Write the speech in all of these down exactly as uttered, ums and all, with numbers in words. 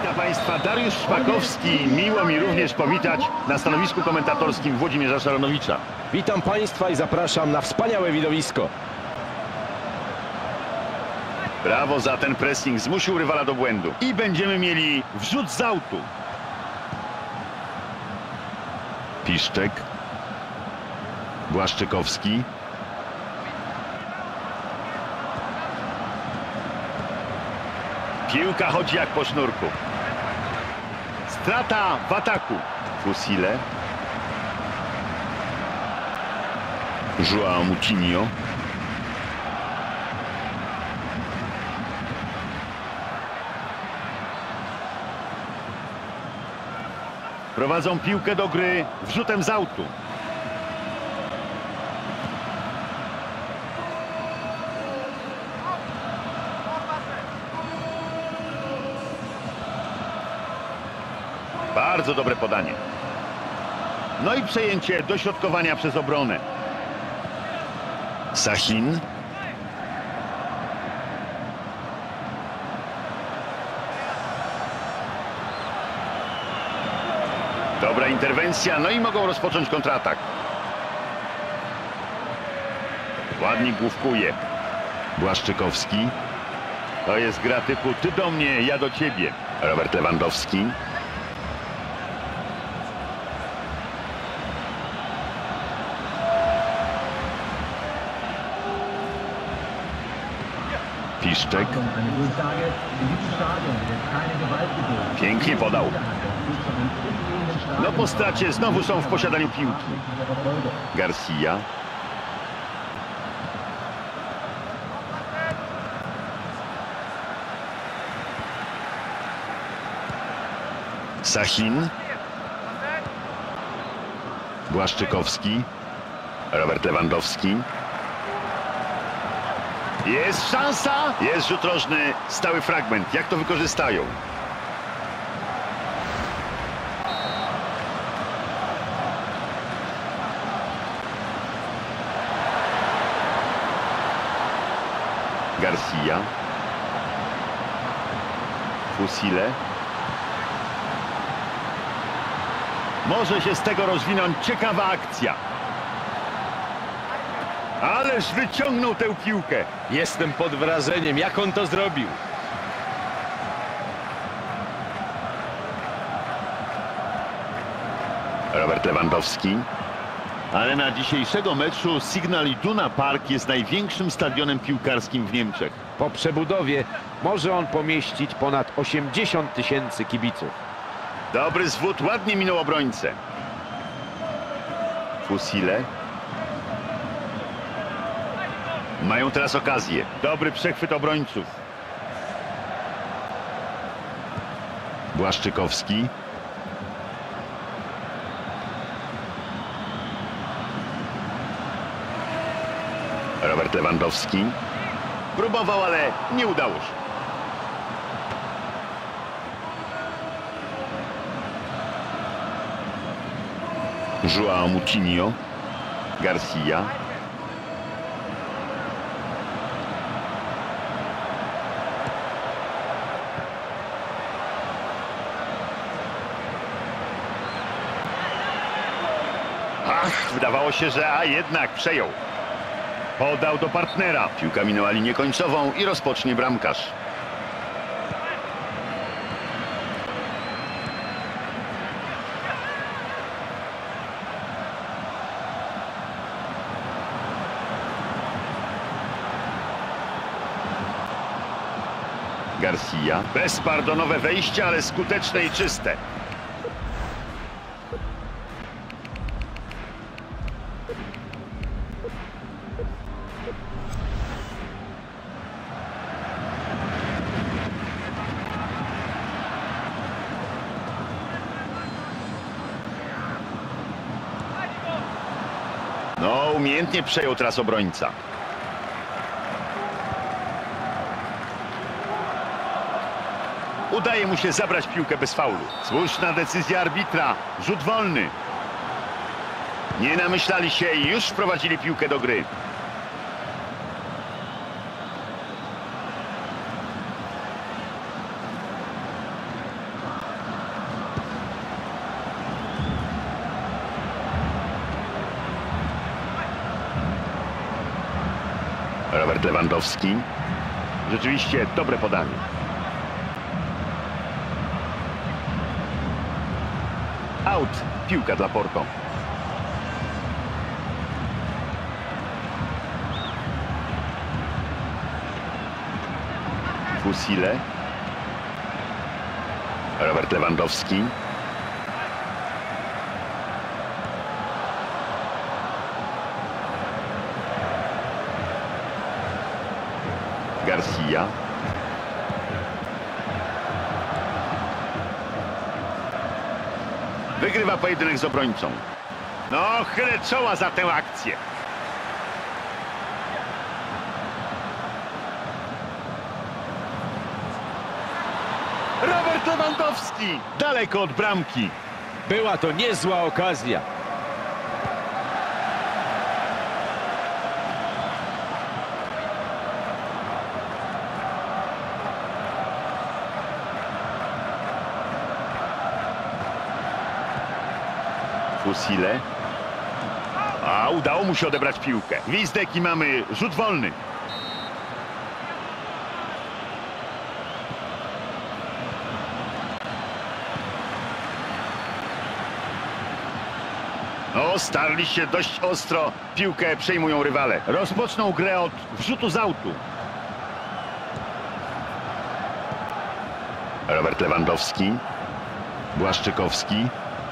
Witam Państwa, Dariusz Szpakowski. Miło mi również powitać na stanowisku komentatorskim Włodzimierza Szaranowicza. Witam Państwa i zapraszam na wspaniałe widowisko. Brawo za ten pressing, zmusił rywala do błędu. I będziemy mieli wrzut z autu. Piszczek. Błaszczykowski. Piłka chodzi jak po sznurku. Strata w ataku. Fusile. João Moutinho. Prowadzą piłkę do gry wrzutem z autu. Bardzo dobre podanie. No i przejęcie dośrodkowania przez obronę. Sahin. Dobra interwencja, no i mogą rozpocząć kontratak. Ładnie główkuje. Błaszczykowski. To jest gra typu ty do mnie, ja do ciebie. Robert Lewandowski. Piszczek. Pięknie podał. No po stracie znowu są w posiadaniu piłki. Garcia. Sahin. Błaszczykowski. Robert Lewandowski. Jest szansa. Jest rzut rożny. Stały fragment. Jak to wykorzystają? Garcia. Fusile. Może się z tego rozwinąć ciekawa akcja. Ależ wyciągnął tę piłkę. Jestem pod wrażeniem, jak on to zrobił. Robert Lewandowski. Arena dzisiejszego meczu Signal Iduna Park jest największym stadionem piłkarskim w Niemczech. Po przebudowie może on pomieścić ponad osiemdziesiąt tysięcy kibiców. Dobry zwód, ładnie minął obrońcę. Fusile. Mają teraz okazję. Dobry przechwyt obrońców. Błaszczykowski. Robert Lewandowski. Próbował, ale nie udało się. João Moutinho. Garcia. Ach, wydawało się, że a jednak przejął. Podał do partnera. Piłka minęła linię końcową i rozpocznie bramkarz. Garcia. Bezpardonowe wejście, ale skuteczne i czyste. No, umiejętnie przejął teraz obrońca. Udaje mu się zabrać piłkę bez faulu. Słuszna decyzja arbitra. Rzut wolny. Nie namyślali się i już wprowadzili piłkę do gry. Robert Lewandowski. Rzeczywiście dobre podanie. Out. Piłka dla Porto. Fusile. Robert Lewandowski. Garcia. Wygrywa pojedynek z obrońcą. No, chylę czoła za tę akcję. Robert Lewandowski. Daleko od bramki. Była to niezła okazja. Fusile. A udało mu się odebrać piłkę. Gwizdek i mamy rzut wolny. No, starli się dość ostro. Piłkę przejmują rywale. Rozpoczną grę od wrzutu z autu. Robert Lewandowski. Błaszczykowski.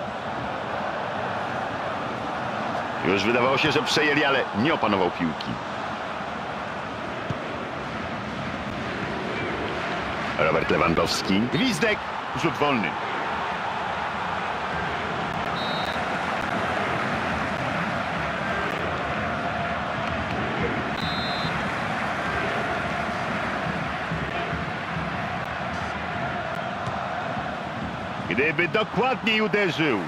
Już wydawało się, że przejęli, ale nie opanował piłki. Robert Lewandowski. Gwizdek. Rzut wolny. Gdyby dokładniej uderzył.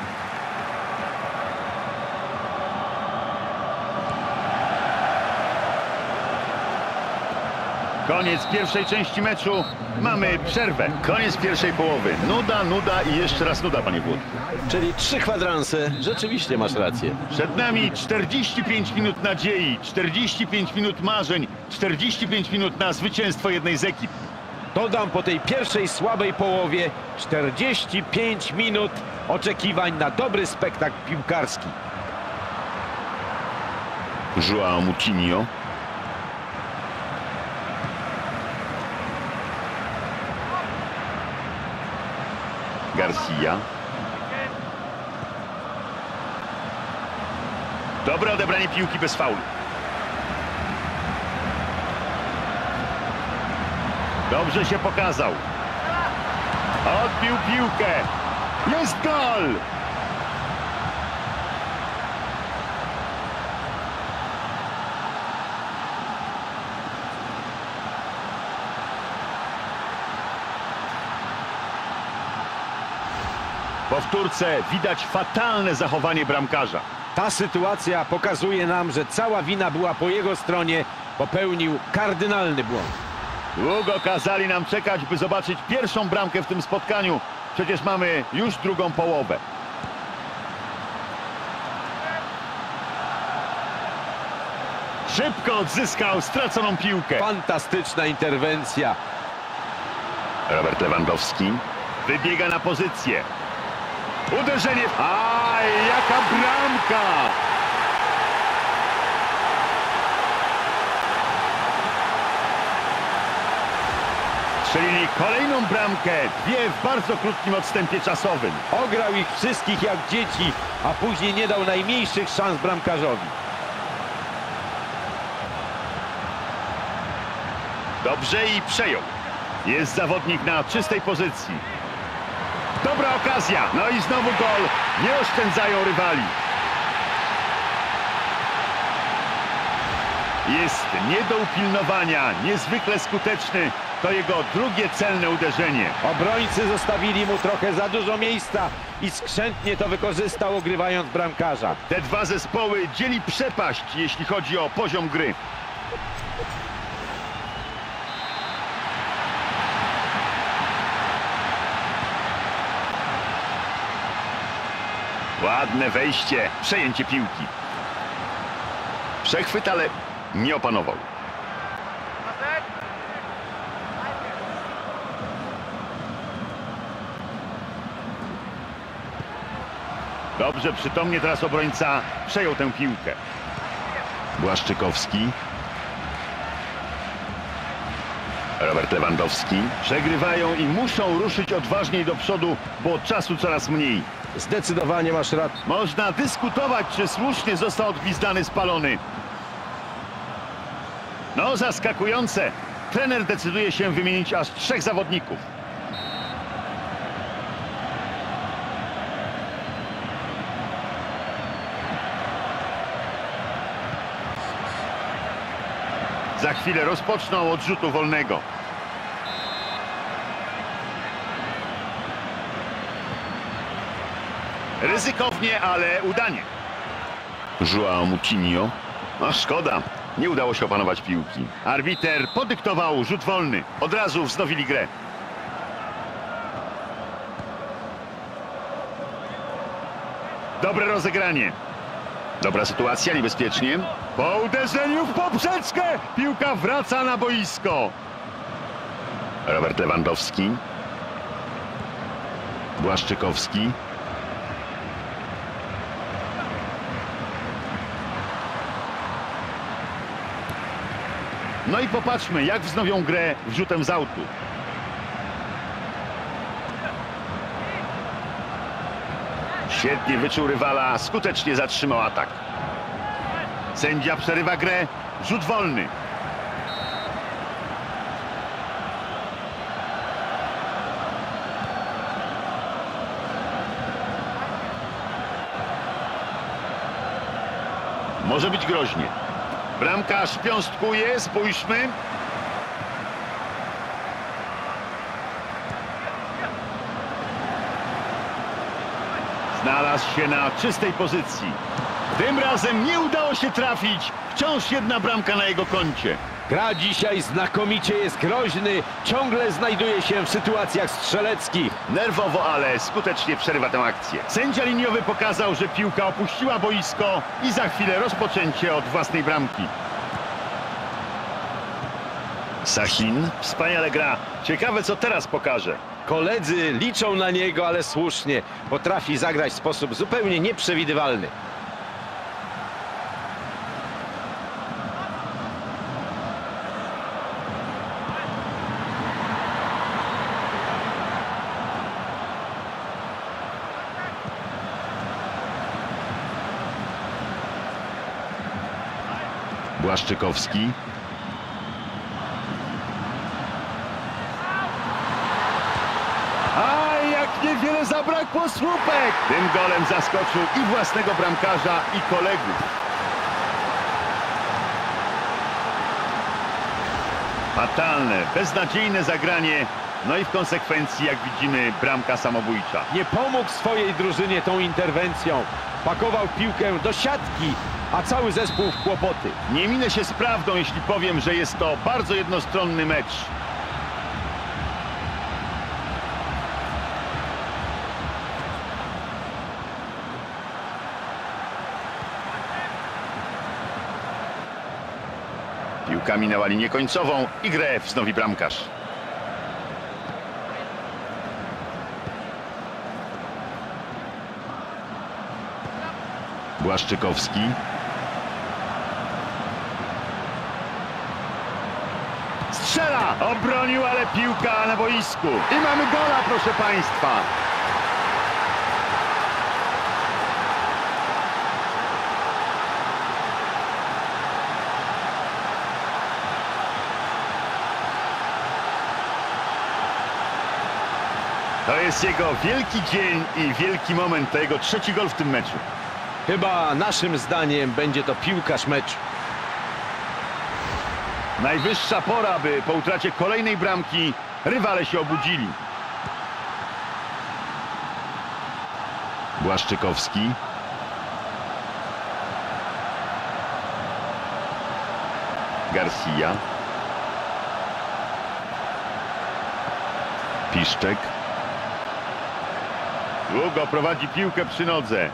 Koniec pierwszej części meczu. Mamy przerwę. Koniec pierwszej połowy. Nuda, nuda i jeszcze raz nuda, panie Wód. Czyli trzy kwadranse. Rzeczywiście masz rację. Przed nami czterdzieści pięć minut nadziei, czterdzieści pięć minut marzeń, czterdzieści pięć minut na zwycięstwo jednej z ekip. Dodam po tej pierwszej słabej połowie czterdzieści pięć minut oczekiwań na dobry spektakl piłkarski. João Moutinho. Garcia. Dobre odebranie piłki bez faulu. Dobrze się pokazał. Odbił piłkę. Jest gol! W powtórce widać fatalne zachowanie bramkarza. Ta sytuacja pokazuje nam, że cała wina była po jego stronie. Popełnił kardynalny błąd. Długo kazali nam czekać, by zobaczyć pierwszą bramkę w tym spotkaniu. Przecież mamy już drugą połowę. Szybko odzyskał straconą piłkę. Fantastyczna interwencja. Robert Lewandowski wybiega na pozycję. Uderzenie. Aj, jaka bramka! Strzelili kolejną bramkę. Dwie w bardzo krótkim odstępie czasowym. Ograł ich wszystkich jak dzieci, a później nie dał najmniejszych szans bramkarzowi. Dobrze i przejął. Jest zawodnik na czystej pozycji. Dobra okazja. No i znowu gol. Nie oszczędzają rywali. Jest nie do upilnowania. Niezwykle skuteczny. To jego drugie celne uderzenie. Obrońcy zostawili mu trochę za dużo miejsca i skrzętnie to wykorzystał, ogrywając bramkarza. Te dwa zespoły dzieli przepaść, jeśli chodzi o poziom gry. Ładne wejście, przejęcie piłki. Przechwyt, ale nie opanował. Dobrze, przytomnie teraz obrońca przejął tę piłkę. Błaszczykowski. Robert Lewandowski. Przegrywają i muszą ruszyć odważniej do przodu, bo czasu coraz mniej. Zdecydowanie masz rację. Można dyskutować, czy słusznie został odgwizdany spalony. No, zaskakujące. Trener decyduje się wymienić aż trzech zawodników. Za chwilę rozpoczną od rzutu wolnego. Ryzykownie, ale udanie. João Moutinho. No szkoda, nie udało się opanować piłki. Arbiter podyktował rzut wolny. Od razu wznowili grę. Dobre rozegranie. Dobra sytuacja, niebezpiecznie. Po uderzeniu w poprzeczkę piłka wraca na boisko. Robert Lewandowski. Błaszczykowski. No i popatrzmy, jak wznowią grę wrzutem z autu. Świetnie wyczuł rywala, skutecznie zatrzymał atak. Sędzia przerywa grę, rzut wolny. Może być groźnie. Bramkarz piąstkuje, spójrzmy. Znalazł się na czystej pozycji. Tym razem nie udało się trafić. Wciąż jedna bramka na jego koncie. Gra dzisiaj znakomicie, jest groźny, ciągle znajduje się w sytuacjach strzeleckich. Nerwowo, ale skutecznie przerywa tę akcję. Sędzia liniowy pokazał, że piłka opuściła boisko i za chwilę rozpoczęcie od własnej bramki. Sahin wspaniale gra. Ciekawe, co teraz pokaże. Koledzy liczą na niego, ale słusznie. Potrafi zagrać w sposób zupełnie nieprzewidywalny. Błaszczykowski. A jak niewiele zabrakło słupek! Tym golem zaskoczył i własnego bramkarza, i kolegów. Fatalne, beznadziejne zagranie. No i w konsekwencji, jak widzimy, bramka samobójcza. Nie pomógł swojej drużynie tą interwencją. Pakował piłkę do siatki, a cały zespół w kłopoty. Nie minę się z prawdą, jeśli powiem, że jest to bardzo jednostronny mecz. Piłka minęła linię końcową i grę wznowi bramkarz. Błaszczykowski. Strzela! Obronił, ale piłka na boisku. I mamy gola, proszę państwa. To jest jego wielki dzień i wielki moment. To jego trzeci gol w tym meczu. Chyba naszym zdaniem będzie to piłkarz meczu. Najwyższa pora, by po utracie kolejnej bramki rywale się obudzili. Błaszczykowski. Garcia. Piszczek. Długo prowadzi piłkę przy nodze.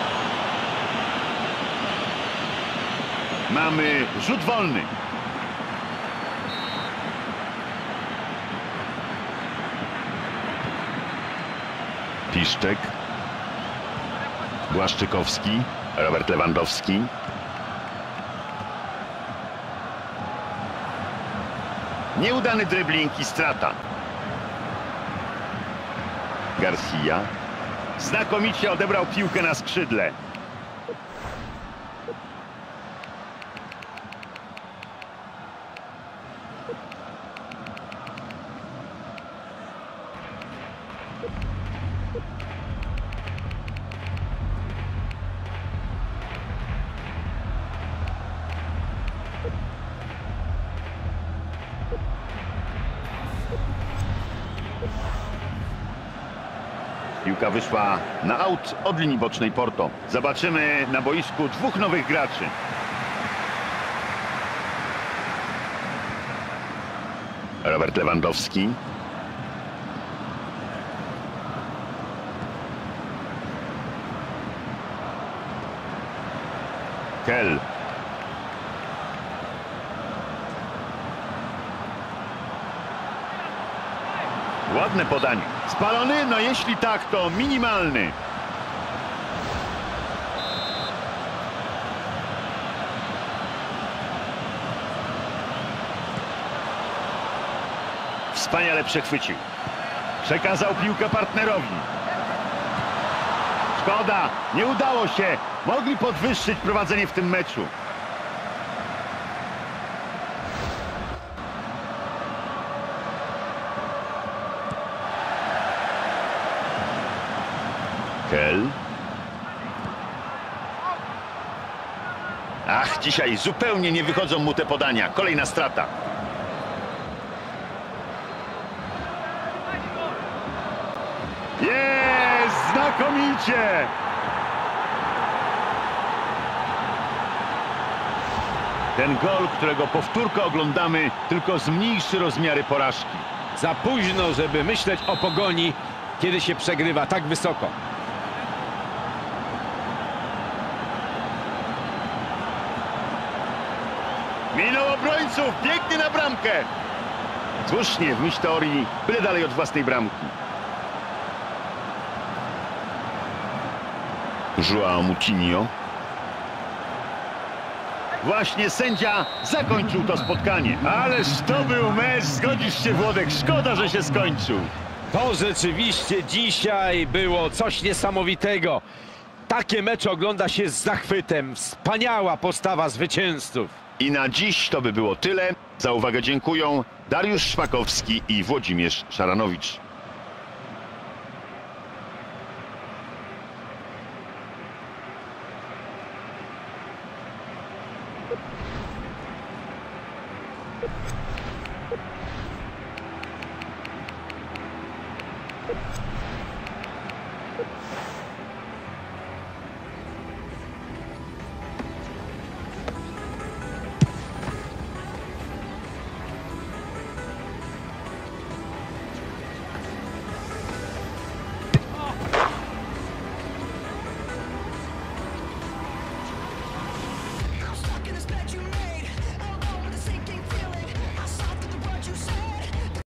Mamy rzut wolny. Piszczek. Błaszczykowski. Robert Lewandowski. Nieudany dribbling i strata. Garcia. Znakomicie odebrał piłkę na skrzydle. Piłka wyszła na aut od linii bocznej Porto. Zobaczymy na boisku dwóch nowych graczy. Robert Lewandowski. Kell. Ładne podanie. Spalony? No jeśli tak, to minimalny. Wspaniale przechwycił. Przekazał piłkę partnerowi. Szkoda, nie udało się. Mogli podwyższyć prowadzenie w tym meczu. Kell. Ach, dzisiaj zupełnie nie wychodzą mu te podania. Kolejna strata. Jest! Znakomicie! Ten gol, którego powtórkę oglądamy, tylko zmniejszy rozmiary porażki. Za późno, żeby myśleć o Pogoni, kiedy się przegrywa tak wysoko. Minął obrońców, pięknie na bramkę. Słusznie, w myśl teorii, byle dalej od własnej bramki. João Moutinho. Właśnie sędzia zakończył to spotkanie. Ależ to był mecz, zgodzisz się, Włodek, szkoda, że się skończył. To rzeczywiście dzisiaj było coś niesamowitego. Takie mecze ogląda się z zachwytem. Wspaniała postawa zwycięzców. I na dziś to by było tyle. Za uwagę dziękują Dariusz Szpakowski i Włodzimierz Szaranowicz.